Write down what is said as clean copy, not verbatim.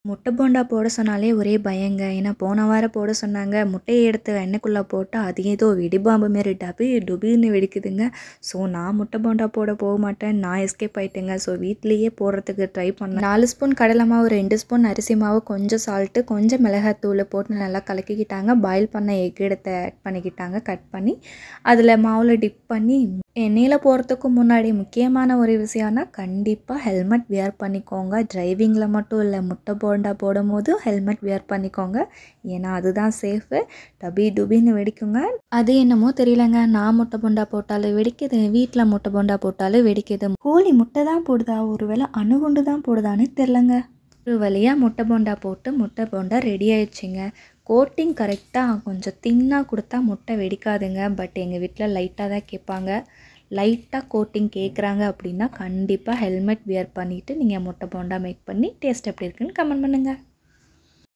முட்டை போண்டா போட சொன்னாலே ஒரே பயங்க. ஏன்னா போன வாரம் போட சொன்னாங்க. முட்டைய எடுத்து எண்ணெய்க்குள்ளே போட்டா அது ஏதோ வெடிபாம்பு மாரி டொபீர்னு வெடிக்குதுங்க. ஸோ நான் முட்டை போண்டா போட போக மாட்டேன். நான் எஸ்கேப் ஆகிட்டேங்க. ஸோ வீட்லேயே போடுறதுக்கு ட்ரை பண்ணேன். 4 ஸ்பூன் கடலை மாவு, 2 ஸ்பூன் அரிசி மாவு, கொஞ்சம் சால்ட்டு, கொஞ்சம் மிளகாத்தூள் போட்டு நல்லா கலக்கிக்கிட்டாங்க. பாயில் பண்ண எக் எடுத்து ஆட் பண்ணிக்கிட்டாங்க. கட் பண்ணி அதில் மாவில் டிப் பண்ணி எண்ணெயில் போகிறதுக்கு முன்னாடி முக்கியமான ஒரு விஷயம்னா கண்டிப்பாக ஹெல்மெட் வியர் பண்ணிக்கோங்க. டிரைவிங்கில் மட்டும் இல்லை, முட்டை போண்டா போடும்போது ஹெல்மெட் வியர் பண்ணிக்கோங்க. ஏன்னா அதுதான் சேஃபு. டுபின்னு வெடிக்குங்க. அது என்னமோ தெரியலங்க, நான் முட்டை போண்டா போட்டாலும் வெடிக்குது, வீட்டில் முட்டை போண்டா போட்டாலும் வெடிக்குது. கோழி முட்டை தான் போடுதா, ஒருவேளை அணுகுண்டு தான் போடுதான்னு தெரிலங்க. ஒரு வழியாக முட்டை போண்டா போட்டு முட்டை போண்டா ரெடி ஆயிடுச்சுங்க. கோட்டிங் கரெக்டாக கொஞ்சம் தின்னாக கொடுத்தா முட்டை வெடிக்காதுங்க. பட் எங்கள் வீட்டில் லைட்டாக தான் கேட்பாங்க. லைட்டாக கோட்டிங் கேட்குறாங்க அப்படின்னா கண்டிப்பாக ஹெல்மெட் வியர் பண்ணிவிட்டு நீங்கள் முட்டை போண்டா மேக் பண்ணி டேஸ்ட் எப்படி இருக்குன்னு கமெண்ட் பண்ணுங்கள்.